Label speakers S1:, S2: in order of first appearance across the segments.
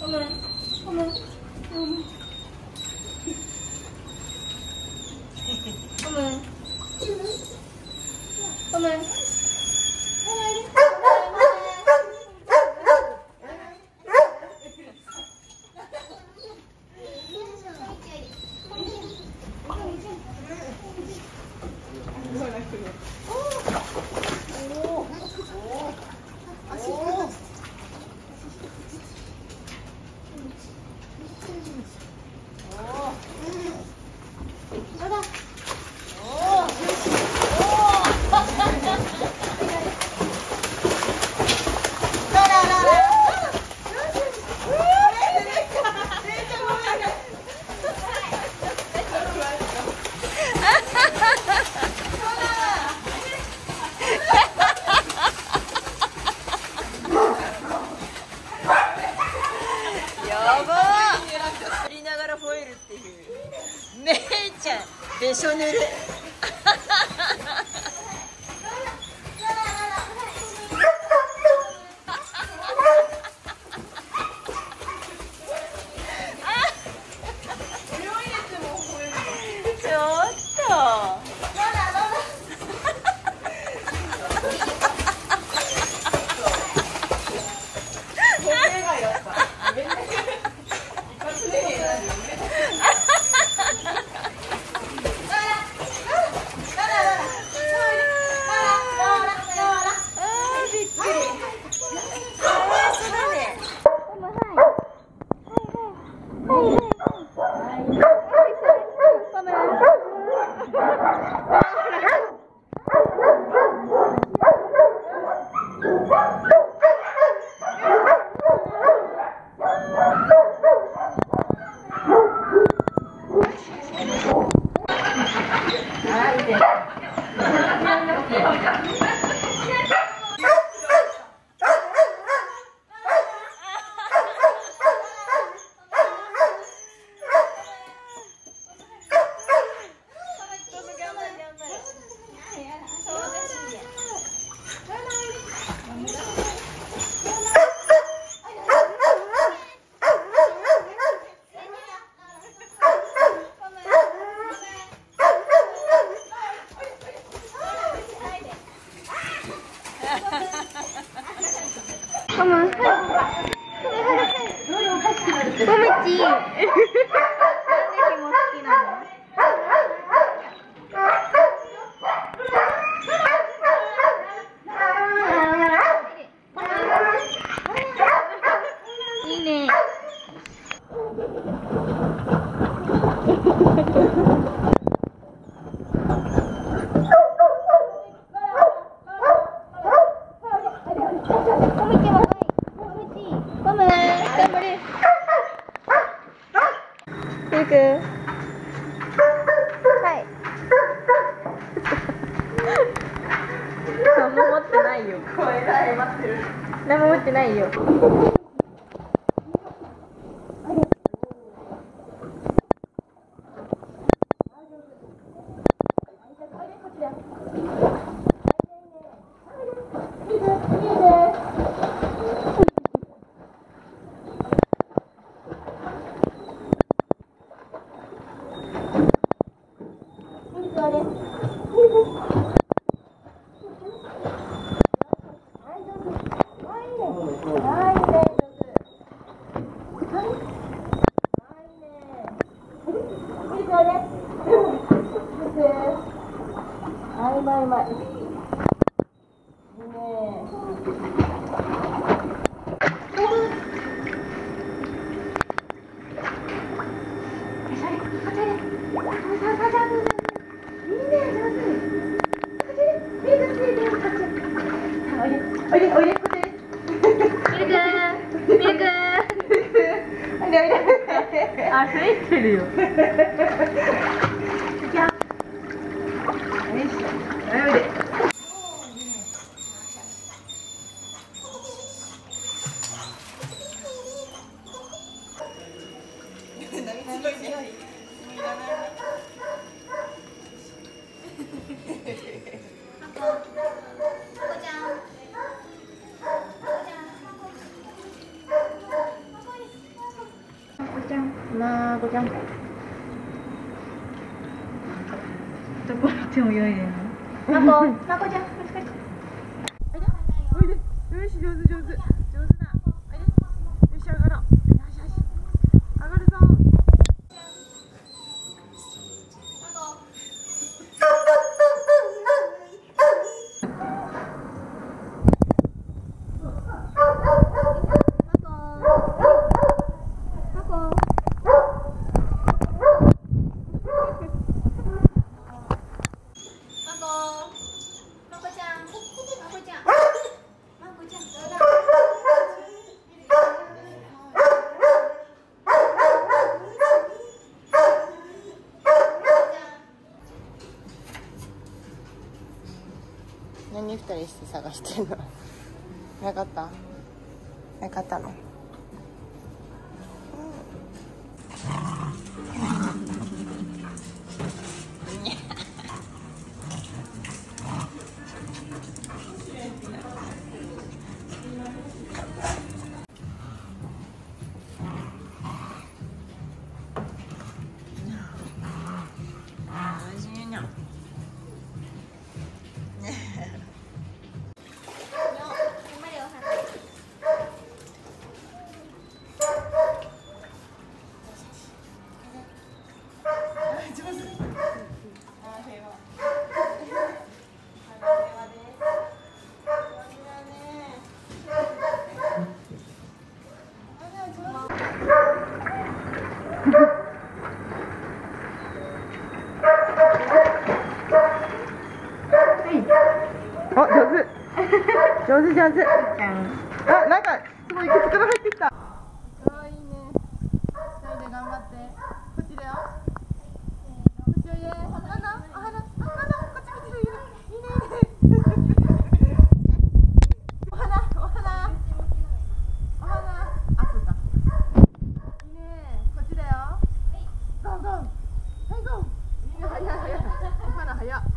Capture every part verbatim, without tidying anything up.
S1: めんごめんごめんごめんごめん。
S2: べしょぬるちょっとママ、はい。もみち。なんで紐好きなの？いいね。はい。何も持ってないよ。声がえ待ってる。何も持ってないよ。あいまいまい。いいね。おいでおいでこっち。ミルクミルク。おいでおいで。あ、ついてるよ。じゃあ。おいしょ。おいで。 まーこちゃん。どこ見ても泳いでるの。まこ、まこちゃん、こっちこっち。おいで、おいで。よし、上手上手。上手だ。おいで。よし、上がろう。よしよし。上がるぞ。何二人して探してんの？なかった？なかったの？あ、上手上手上手。あ、なんかすごい口から入ってきた。かわいいね。二人で頑張って。こっちだよ。こっちおいで。花、お花、お花、こっちこっちでいいね。いいね。お花、お花、お花。あ、そうか。いいね。こっちだよ。ゴーゴー。はいゴー。いいね、早い早い。お花早っ。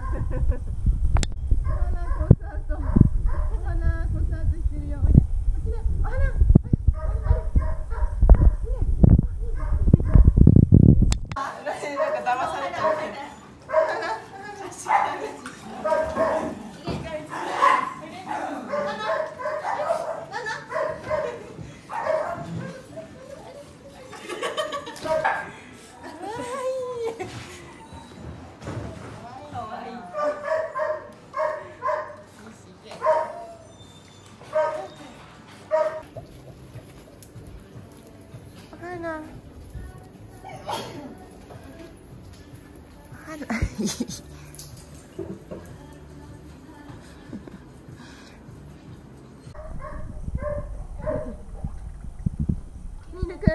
S2: ミルク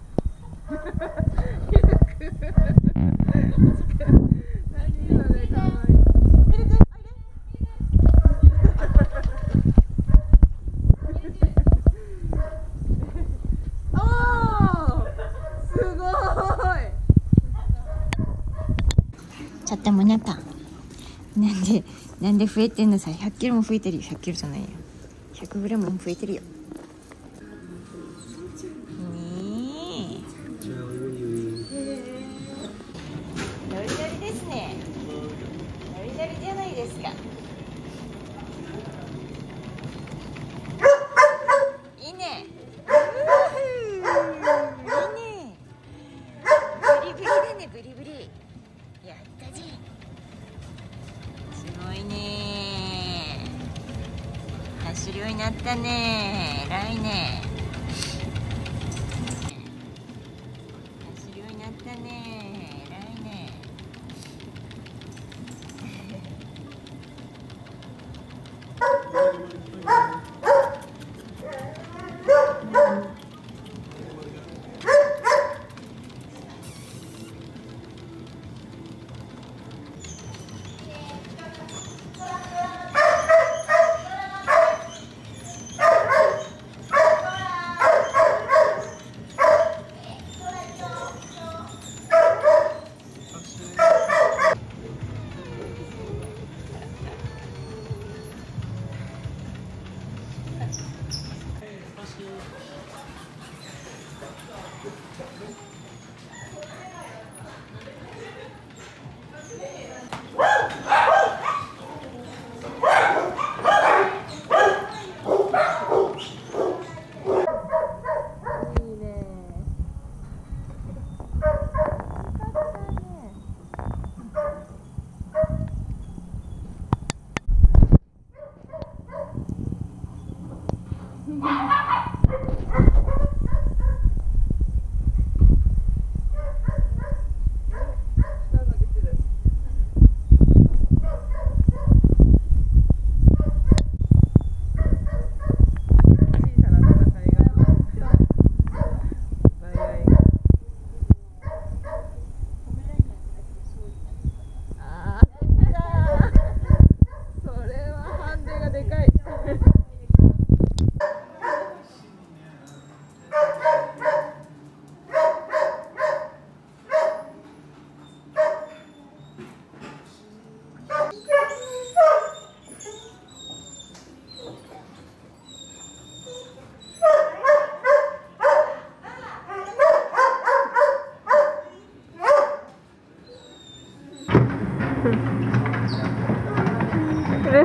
S2: ちょっともなかなんでなんで増えてんのさ。ひゃっキロも増えてるよ。ひゃっキロじゃないよ、ひゃくグラムも増えてるよ。ねえノリノリですね。ノリノリじゃないですか。いいね。いいね。ブリブリだね、ブリブリ。やったぜ。すごいね。走るようになったね。偉いね。走るようになったね。偉いね。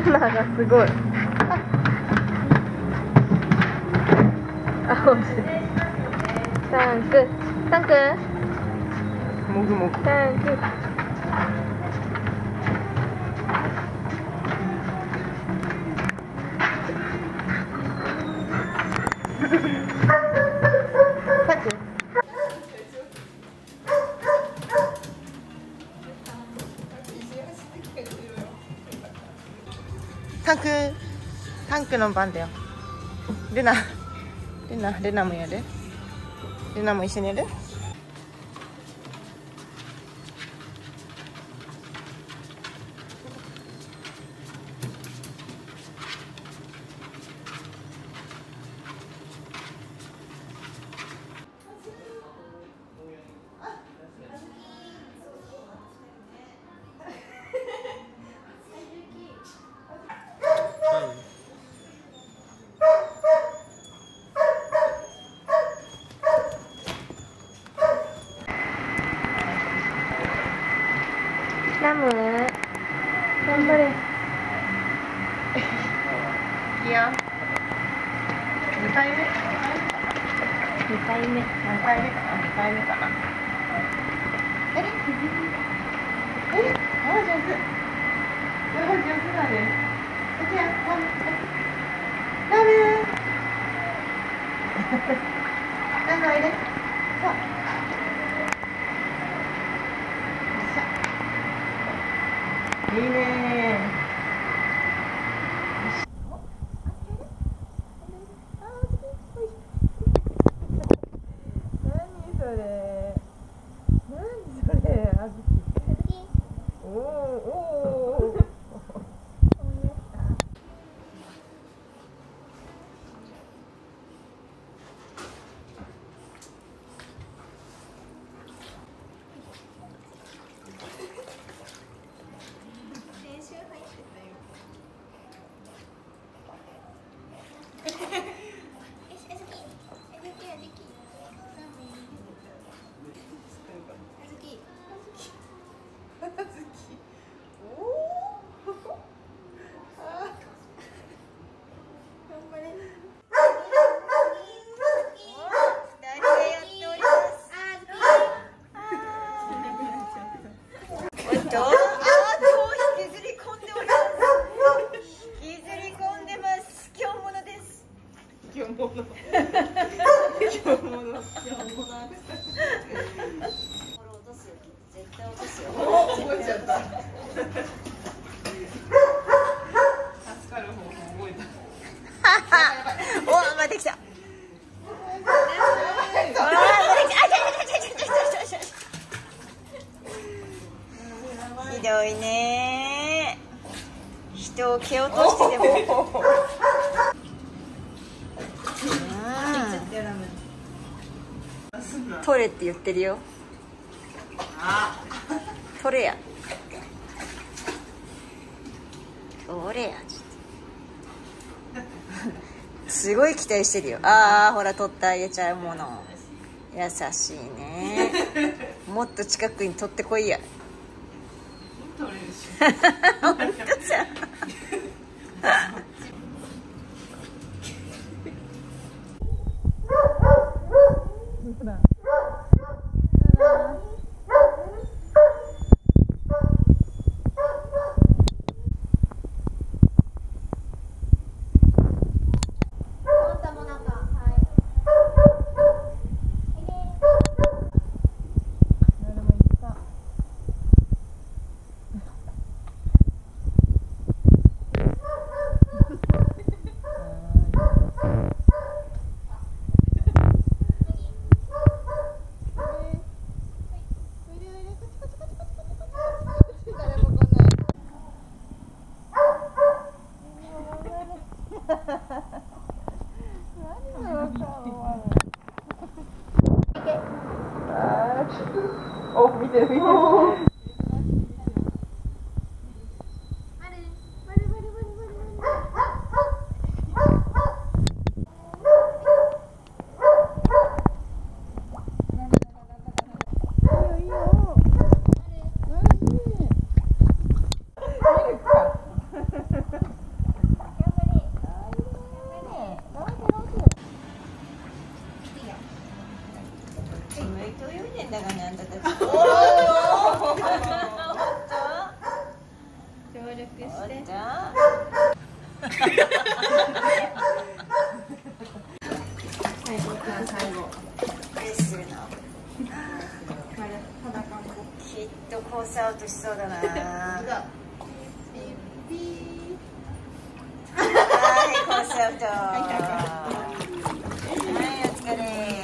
S2: ナーがすごい。あ、落ちて。タンク、タンク。もぐもぐ。タンク。タンク、タンクの番だよ。ルナ、ルナ、ルナもやる。ルナも一緒にやる。ラム、頑張れ。いいよ。二回目。二回目。何回目かな。二回目かな。え、え、あ、上手。上手だね。おじゃ、ラム。ラム。ラムおいで。そう。いいね。何それ。何それ。あずき。おおおお。今日もの。今日もの。今日もの。絶対落とすよ。覚えちゃった。助かる方法覚えた。お、まできた。ひどいね。人を蹴落としてでも。取れって言ってるよ。取れや。取れや。すごい期待してるよ。ああ、ほら取ってあげちゃうもの。優しいね。もっと近くに取ってこいや。本当じゃん。お、見てる見てる。
S3: ち向いて泳いでんだからね、あんたたち。おお。
S1: 協力して。最後から最後。
S3: ですの。きっとコースアウトしそうだな。はい、コースアウト。はい、お疲れ。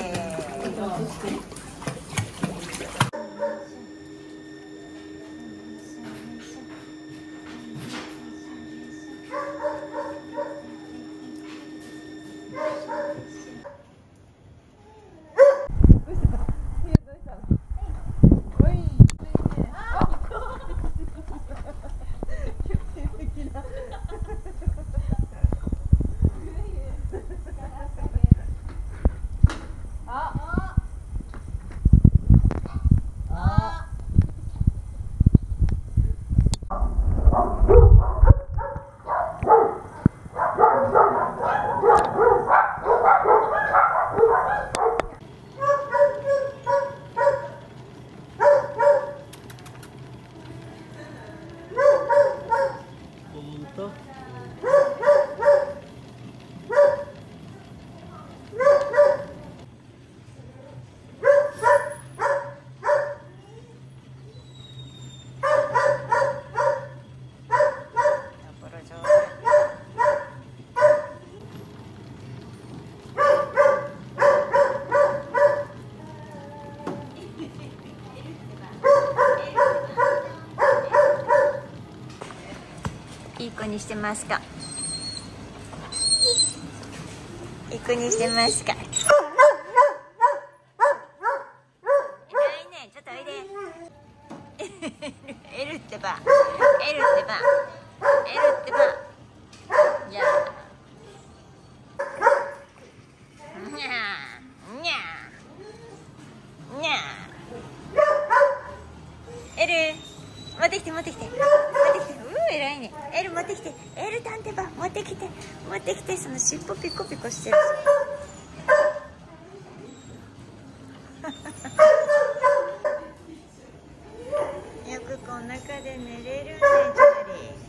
S3: いい子にしてますか。いい子にしてますか。ないね、ちょっとおいで。エルってば、エルってば、エルってば。じゃあ。にゃー、にゃー、にゃー。エル、持ってきて、持ってきて、持ってきて。うー、偉いね。エル持ってきて、エルタンテバ持ってきて、持ってきて。その尻尾ピコピコしてる。よくこの中で寝れるね、チャーリー。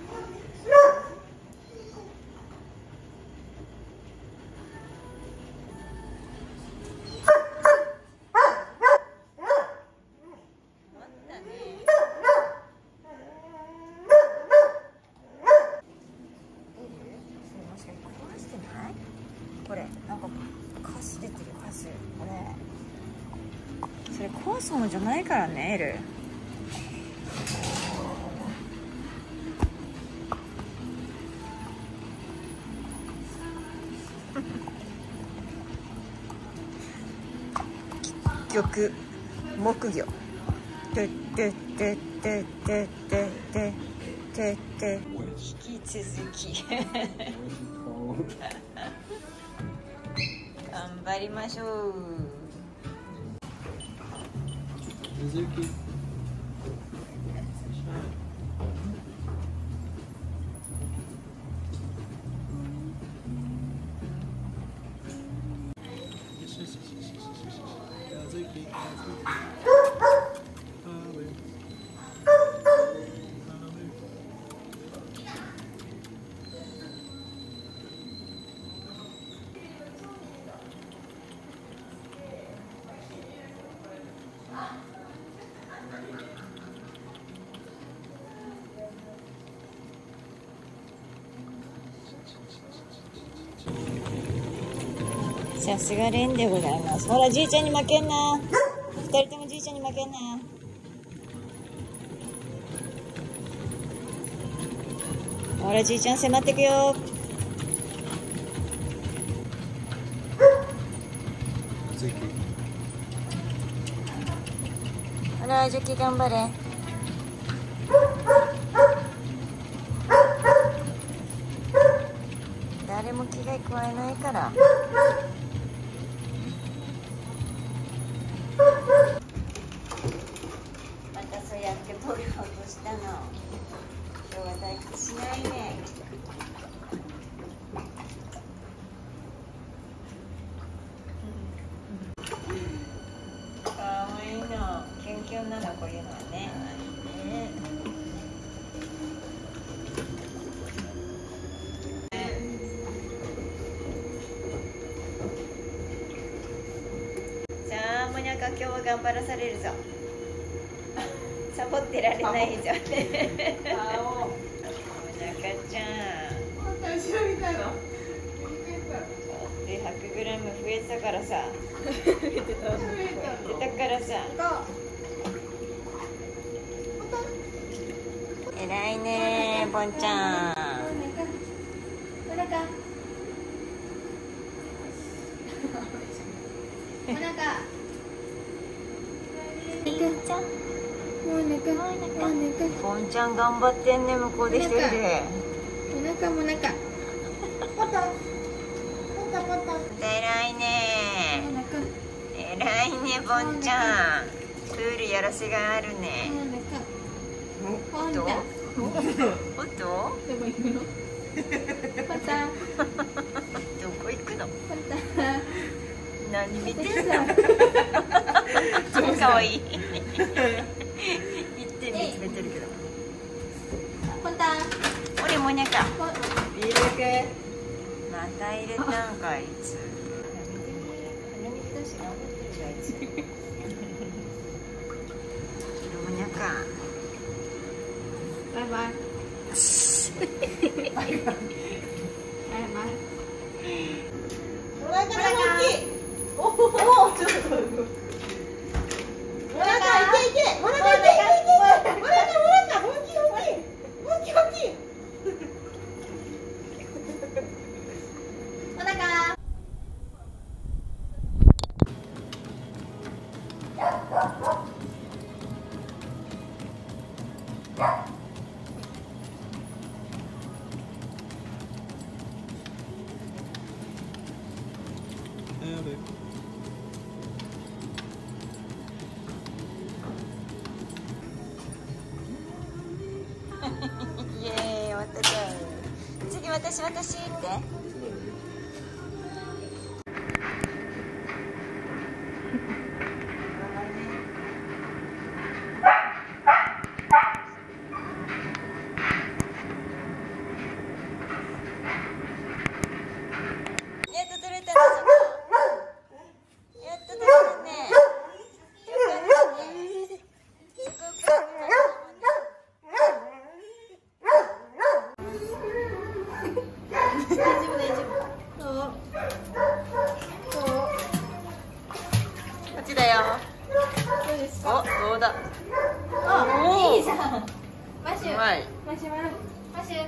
S3: これなんかカス出てる、カス。これそれコンソムじゃないからね、エル。結局木魚。てってってってってってってってって引き続き頑張りましょう。さすがレンでございます。ほら、じいちゃんに負けんな。二人ともじいちゃんに負けんな。ほら、じいちゃん迫ってくよ。ほら、ジョッキー頑張れ。誰も危害加えないから。またそうやってボールを落としたの。今日は退屈しないね。 気女の子いうのはね。さあ、もにゃか今日は頑張らされるぞ。サボってられないぞね。もにゃかちゃん。
S2: 本当後ろみたいな。
S3: でひゃくグラム増えたからさ。増えてたからさ。えらいねー、ぼんちゃん。
S1: お腹。お腹。
S3: いいちゃん。
S1: お腹。お腹。
S3: ぼんちゃん頑張ってんね、向こうで一人で。
S1: お腹もお腹。
S3: えらいねー。えらいね、ぼんちゃん。プールやらせがあるね。
S1: お腹。
S3: どう？おっと？
S1: どこ行くの？パタ。
S3: どこ行くの？
S1: パタ。
S3: 何見てんの？かわいい。一点見つめてるけど。
S1: パタ。
S3: 俺もにゃか。
S2: 入れて。
S3: また入れたんかいつ。鼻水出し頑張ってるじゃんあいつ。もにゃか。
S1: バイバイ。バイバイ。バイバイ。
S2: お腹が大きい。おお、ちょっと。お腹いけいけ。お腹いけいけいけ。お腹お腹大きい大きい。大きい大きい。
S1: お腹。
S3: イエーイ、終わったじゃん。次私私って。やっと取れたね、そこ。やっと取れたね。よかったね。そこから
S1: 大丈夫大丈夫。そう。そう。
S3: こっちだよ。
S1: どうですか。
S3: お、どうだ。
S1: あ、いいじゃん。マシュ。
S3: うまい。
S1: マシュマロ。マシュ。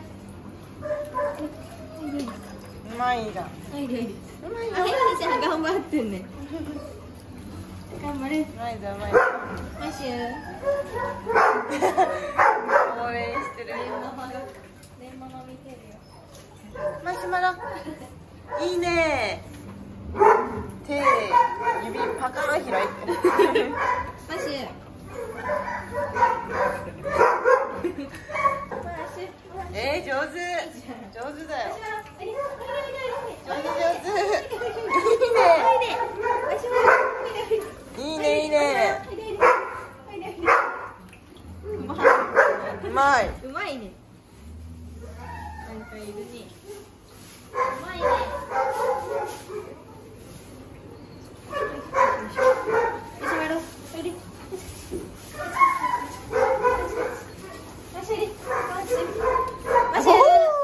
S3: うまいじゃん。
S1: はいはい。うまいよ。はいじゃん頑張ってんね。頑張れ。
S3: うまいぞうまい。
S1: マシュ。
S3: 応援してる。
S1: 電ママ見てるよ。
S3: マシュマロ。いいね。手、指パカーン開いて。
S1: マシュ。
S3: えー、上手。上手だよ。上手上手。いいね。いいねいいね。うまい。
S1: うまいね。なんかいるね。うまいね。マシュマロ。おいで。マシュマロ。マシュ。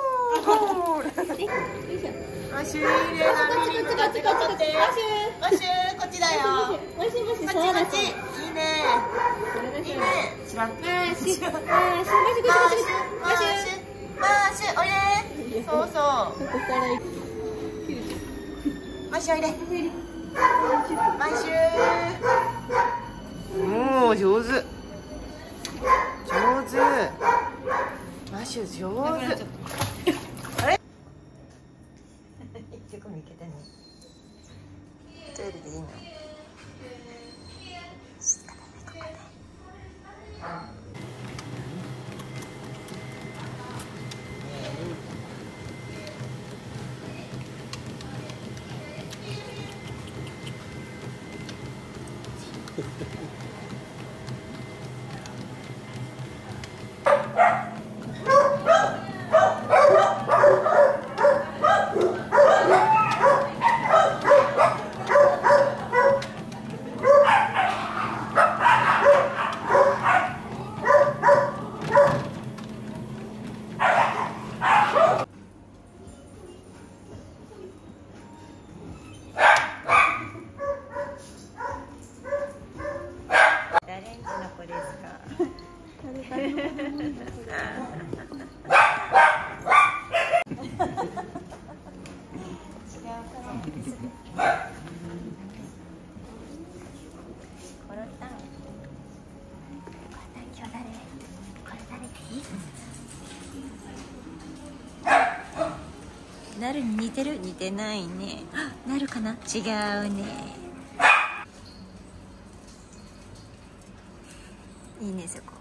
S3: マシュ入れなみにこっちこっちこっちこっち。マシュこっちだよ。
S1: マシュマシュ
S3: こっちこっち。いいね。いいね。しまっ。
S1: マシュマシュマシュマシュ
S3: マシュマシュおいで。そうそう。マシュおいで。マシュ。おお上手。上手。マシュ上手。あれ？一曲もいけたね。トイレでいいの？静かだねここね。
S1: なるに似てる？似てないね。あ、なるかな？違うね。いいねそこ。